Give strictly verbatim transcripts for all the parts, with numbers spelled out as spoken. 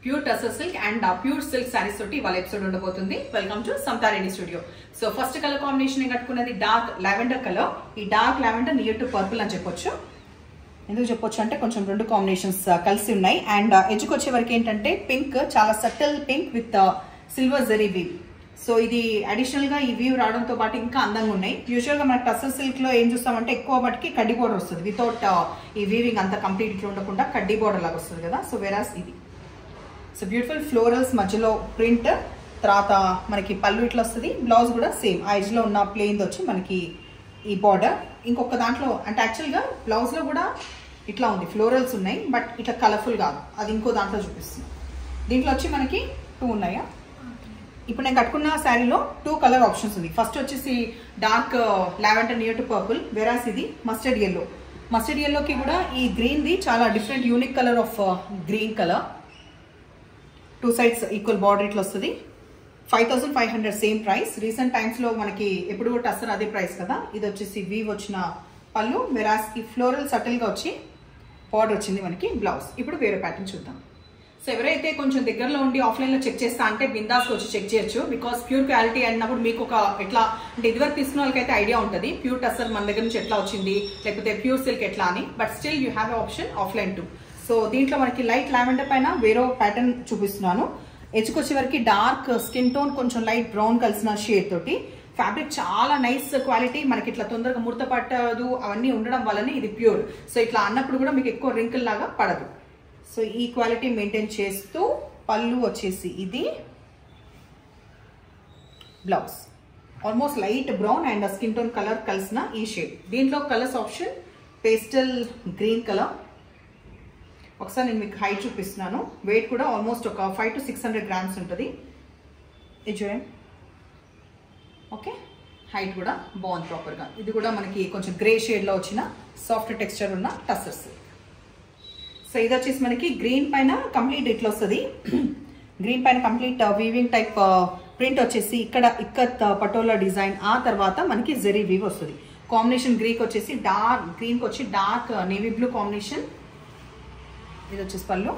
Pure tussar silk and pure silk saris తోటి వాళ్ళ episode ఉండబోతుంది. Welcome to Samatareni studio. So first colour combination నేను కట్టుకున్నది డార్క్ లావెండర్ కలర్. ఈ dark lavender near to purple అని చెప్పొచ్చు. ఎందుకు చెప్పొచ్చు అంటే కొంచెం రెండు కాంబినేషన్స్ కలిసి ఉన్నాయి. అండ్ ఎడ్జ్కి వచ్చే వరకు ఏంటంటే పింక్, చాలా subtle pink with silver zari weave. So ఇది అడిషనల్ గా ఈ వీవ్ రావడంతో పాటు ఇంకా అందంగా ఉన్నాయి. యూజువల్ గా మనకి టసర్ సిల్క్ లో ఏం చూస్తామంటే ఎక్కువ బట్టికి కడ్డీ బోర్డర్ వస్తుంది, వితౌట్ ఈ వీవింగ్ అంతా కంప్లీట్ ఇట్లా ఉండకుండా కడ్డీ బోర్డర్ లాగా వస్తుంది కదా. సో వెరాస్ ఇది సో బ్యూటిఫుల్ ఫ్లోరల్స్ మధ్యలో ప్రింట్, తర్వాత మనకి పళ్ళు ఇట్లా వస్తుంది. బ్లౌజ్ కూడా సేమ్ ఆ ఎడ్జ్ లో ఉన్న ప్లెయిన్ వచ్చి మనకి ఈ బార్డర్. ఇంకొక దాంట్లో అంటే యాక్చువల్గా బ్లౌజ్ లో కూడా ఇట్లా ఉంది, ఫ్లోరల్స్ ఉన్నాయి, బట్ ఇట్లా కలర్ఫుల్ కాదు, అది ఇంకో దాంట్లో చూపిస్తుంది. దీంట్లో వచ్చి మనకి టూ ఉన్నాయా. ఇప్పుడు నేను కట్టుకున్న శారీలో టూ కలర్ ఆప్షన్స్ ఉంది. ఫస్ట్ వచ్చేసి dark lavender near to purple, whereas ఇది మస్టర్డ్ ఎల్లో. మస్టర్డ్ ఎల్లోకి కూడా ఈ గ్రీన్ ది చాలా different unique colour of green colour. Two sides equal border ఇట్లా వస్తుంది. Five thousand five hundred same price. Recent times లో మనకి ఎప్పుడు కూడా టసర్ అదే ప్రైస్ కదా. ఇది వచ్చేసి వీవ్ వచ్చిన పళ్ళు, వెరాస్ కి ఫ్లోరల్ సటిల్ గా వచ్చి బార్డర్ వచ్చింది మనకి బ్లౌజ్. ఇప్పుడు వేరే ప్యాటర్న్ చూద్దాం. సో ఎవరైతే కొంచెం దగ్గరలో ఉండి ఆఫ్లైన్ లో చెక్ చేస్తా అంటే బిందాస్ వచ్చి చెక్ చేయొచ్చు. బికాస్ ప్యూర్ క్వాలిటీ అన్నప్పుడు మీకు ఒక ఎట్లా అంటే ఇదివరకు తీసుకున్న వాళ్ళకైతే ఐడియా ఉంటుంది ప్యూర్ టసర్ మన దగ్గర నుంచి ఎట్లా వచ్చింది, లేకపోతే ప్యూర్ సిల్క్ ఎట్లా అని. But still you have option offline too. So దీంట్లో మనకి లైట్ లావెండర్ పైన వేరే ప్యాటర్న్ చూపిస్తున్నాను. ఎడ్జ్కి వచ్చే వరకు డార్క్ స్కిన్ టోన్, కొంచెం లైట్ బ్రౌన్ కలిసిన షేడ్ తోటి. ఫ్యాబ్రిక్ చాలా నైస్ క్వాలిటీ, మనకి ఇట్లా తొందరగా ముడత పట్టదు, అవన్నీ ఉండడం వల్లనే ఇది ప్యూర్. సో ఇట్లా అన్నప్పుడు కూడా మీకు ఎక్కువ రింకిల్ లాగా పడదు. సో ఈ క్వాలిటీ మెయింటైన్ చేస్తూ పళ్ళు వచ్చేసి ఇది, blouse almost light brown and skin tone colour కలిసిన ఈ షేడ్. దీంట్లో colours option pastel green colour. ఒకసారి నేను మీకు హైట్ చూపిస్తున్నాను. వెయిట్ కూడా ఆల్మోస్ట్ ఒక five to six hundred grams ఉంటుంది. ఇది చూడండి. ఓకే, హైట్ కూడా బాగుంది ప్రాపర్గా. ఇది కూడా మనకి కొంచెం గ్రే షేడ్లో వచ్చిన సాఫ్ట్ టెక్స్చర్ ఉన్న టసర్ సిల్క్. సో ఇది వచ్చేసి మనకి గ్రీన్ పైన కంప్లీట్ ఇట్లా వస్తుంది. గ్రీన్ పైన కంప్లీట్ వీవింగ్ టైప్ ప్రింట్ వచ్చేసి ఇక్కడ ఇక్కత్ పటోలా డిజైన్. ఆ తర్వాత మనకి జెరీ వీవ్ వస్తుంది. కాంబినేషన్ గ్రీక్ వచ్చేసి డార్క్ గ్రీన్కి వచ్చి డార్క్ నేవీ బ్లూ కాంబినేషన్. ఇది వచ్చేసి పళ్ళు,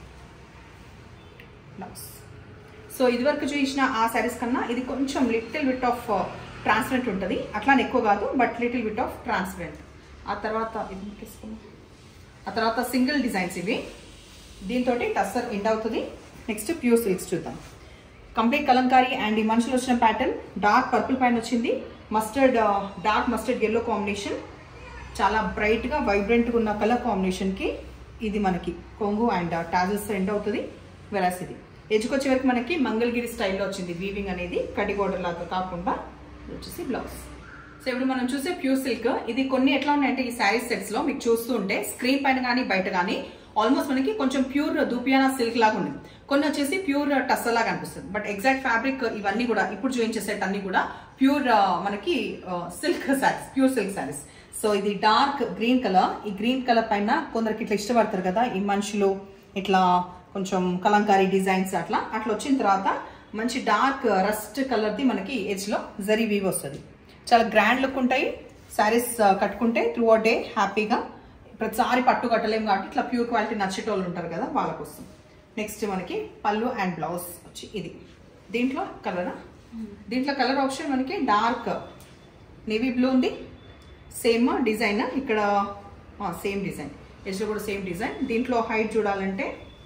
బ్లౌజ్. సో ఇది వరకు చూసిన ఆ శారీస్ కన్నా ఇది కొంచెం లిటిల్ బిట్ ఆఫ్ ట్రాన్స్పరెంట్ ఉంటుంది. అట్లానే ఎక్కువ కాదు, but little bit of transparent. ఆ తర్వాత ఇది తీసుకున్నాం. ఆ తర్వాత సింగిల్ డిజైన్స్ ఇవి. దీంతో టసర్ ఎండ్ అవుతుంది. నెక్స్ట్ ప్యూర్ సిల్క్స్ చూద్దాం. కంప్లీట్ కలంకారీ అండ్ ఈ మనుషులు వచ్చిన ప్యాటర్న్ డార్క్ పర్పుల్ పైన వచ్చింది. Mustard dark mustard yellow combination, చాలా బ్రైట్గా వైబ్రెంట్గా ఉన్న కలర్ కాంబినేషన్కి ఇది మనకి కొంగు అండ్ టాజల్స్ ఎండ్ అవుతుంది. వెరాస్ ఇది ఎడ్జ్కి వచ్చే వరకు మనకి మంగళగిరి స్టైల్లో వచ్చింది వీవింగ్ అనేది, కడి బోర్డర్ లాగా కాకుండా. వచ్చేసి బ్లౌజ్. సో ఇప్పుడు మనం చూసే ప్యూర్ సిల్క్ ఇది కొన్ని ఎట్లా ఉన్నాయంటే ఈ శారీ సెట్స్ లో మీకు చూస్తూ ఉంటే స్క్రీన్ పైన కానీ బయట కానీ ఆల్మోస్ట్ మనకి కొంచెం ప్యూర్ దూపియానా సిల్క్ లాగా ఉంది, కొన్ని వచ్చేసి ప్యూర్ టస్సర్ లాగా అనిపిస్తుంది. బట్ ఎగ్జాక్ట్ ఫ్యాబ్రిక్ ఇవన్నీ కూడా ఇప్పుడు చూపించే సెట్ అన్ని కూడా ప్యూర్ మనకి silk saris, pure silk saris. So ఇది డార్క్ గ్రీన్ కలర్. ఈ గ్రీన్ కలర్ పైన కొందరికి ఇట్లా ఇష్టపడతారు కదా ఈ మనుషులు, ఇట్లా కొంచెం కలంకారీ డిజైన్స్ అట్లా అట్లా వచ్చిన తర్వాత మంచి డార్క్ రస్ట్ కలర్ది మనకి ఎడ్జ్ లో జరీ వీవ్ వస్తుంది. చాలా గ్రాండ్ లుక్ ఉంటాయి శారీస్ కట్టుకుంటే త్రూ అవుట్ డే హ్యాపీగా. ప్రతిసారి పట్టు కట్టలేము కాబట్టి ఇట్లా ప్యూర్ క్వాలిటీ నచ్చేటోళ్ళు ఉంటారు కదా వాళ్ళ కోసం. నెక్స్ట్ మనకి పళ్ళు అండ్ బ్లౌజ్ వచ్చి ఇది. దీంట్లో కలరా, దీంట్లో కలర్ ఆప్షన్ మనకి డార్క్ నేవీ బ్లూ ఉంది. సేమ్ డిజైన్ ఇక్కడ, సేమ్ డిజైన్ ఎడ్జ్లో కూడా సేమ్ డిజైన్. దీంట్లో హైట్ చూడాలంటే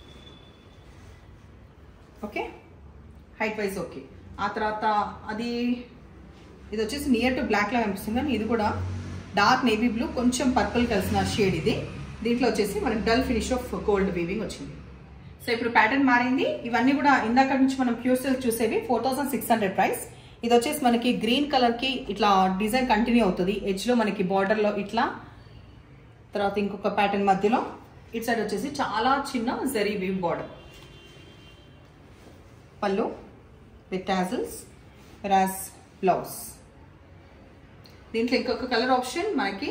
ఓకే, హైట్ వైజ్ ఓకే. ఆ తర్వాత అది ఇది వచ్చేసి నియర్ టు బ్లాక్ లాగా అనిపిస్తుంది, కానీ ఇది కూడా డార్క్ నేవీ బ్లూ కొంచెం పర్పుల్ కలిసిన షేడ్ ఇది. దీంట్లో వచ్చేసి మనకి dull finish of gold weaving వచ్చింది. సో ఇప్పుడు ప్యాటర్న్ మారింది. ఇవన్నీ కూడా ఇందాక నుంచి మనం ప్యూర్ సిల్క్ చూసేవి four thousand six hundred price. ఇది వచ్చేసి మనకి గ్రీన్ కలర్ కి ఇట్లా డిజైన్ కంటిన్యూ అవుతుంది. ఎడ్జ్ లో మనకి బార్డర్ లో ఇట్లా, తర్వాత ఇంకొక ప్యాటర్న్ మధ్యలో ఇటు సైడ్ వచ్చేసి చాలా చిన్న జరీ వీవ్ బార్డర్. పళ్ళు విత్ టాజల్స్, వెరాస్ బ్లౌజ్. దీంట్లో ఇంకొక కలర్ ఆప్షన్ మనకి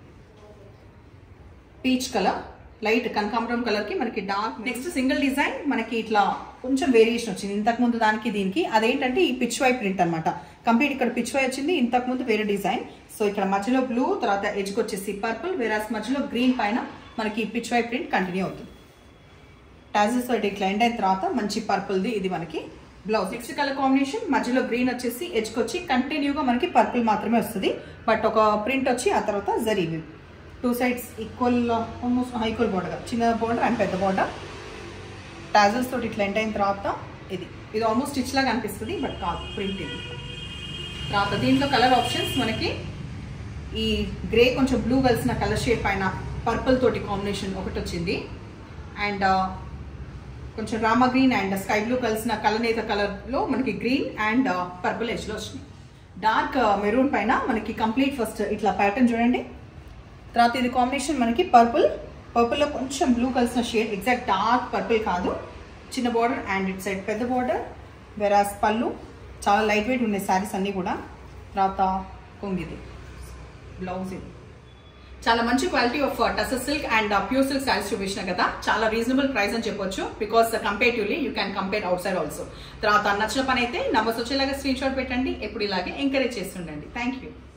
పీచ్ కలర్, లైట్ కనకాంబరం కలర్ కి మనకి డార్క్. నెక్స్ట్ సింగిల్ డిజైన్ మనకి ఇట్లా కొంచెం వేరియేషన్ వచ్చింది ఇంతకు ముందు దానికి దీనికి. అదేంటంటే ఈ పిచ్ వై ప్రింట్ అనమాట. కంప్లీట్ ఇక్కడ పిచ్ వై వచ్చింది, ఇంతకు ముందు వేరే డిజైన్. సో ఇక్కడ మధ్యలో బ్లూ, తర్వాత ఎడ్జ్కి వచ్చేసి పర్పుల్, వేరాస్ మధ్యలో గ్రీన్ పైన మనకి పిచ్ వై ప్రింట్ కంటిన్యూ అవుతుంది. టాజిల్స్ తోటి ఇట్లా ఎండ్ అయిన తర్వాత మంచి పర్పుల్ది ఇది మనకి బ్లౌజ్. నెక్స్ట్ కలర్ కాంబినేషన్ మధ్యలో గ్రీన్ వచ్చేసి ఎడ్జ్కి వచ్చి కంటిన్యూగా మనకి పర్పుల్ మాత్రమే వస్తుంది. బట్ ఒక ప్రింట్ వచ్చి ఆ తర్వాత zari two sides equal almost equal border, చిన్న బోర్డర్ అండ్ పెద్ద బోర్డర్. టాజిల్స్ తోటి ఇట్లా ఎండ్ అయిన తర్వాత ఇది ఇది ఆల్మోస్ట్ స్టిచ్ లాగా అనిపిస్తుంది బట్ కాదు, ప్రింట్ ఇది. తర్వాత దీంట్లో కలర్ ఆప్షన్స్ మనకి ఈ గ్రే కొంచెం బ్లూ కలిసిన కలర్ షేడ్ పైన పర్పుల్ తోటి కాంబినేషన్ ఒకటి వచ్చింది. అండ్ కొంచెం rama green and sky blue కలిసిన కలనేత కలర్లో మనకి గ్రీన్ అండ్ పర్పుల్ ఎడ్జ్లో వచ్చినాయి. డార్క్ మెరూన్ పైన మనకి కంప్లీట్ ఫస్ట్ ఇట్లా ప్యాటర్న్ చూడండి. తర్వాత ఇది కాంబినేషన్ మనకి పర్పుల్, పర్పుల్లో కొంచెం బ్లూ కలిసిన షేడ్, ఎగ్జాక్ట్ డార్క్ పర్పుల్ కాదు, చిన్న బార్డర్ అండ్ ఇట్ సైడ్ పెద్ద బార్డర్. వెరాస్ పళ్ళు చాలా లైట్ వెయిట్ ఉన్నాయి శారీస్ అన్నీ కూడా. తర్వాత కొంగిది బ్లౌజ్. ఇది చాలా మంచి quality of tussar silk and pure silk saris చూపించిన కదా, చాలా రీజనబుల్ ప్రైస్ అని చెప్పొచ్చు. Because comparatively you can compare outside also. తర్వాత నచ్చిన పని అయితే నంబర్స్ వచ్చేలాగా స్క్రీన్ షాట్ పెట్టండి. ఎప్పుడు ఇలాగే ఎంకరేజ్ చేస్తుండండి. Thank you.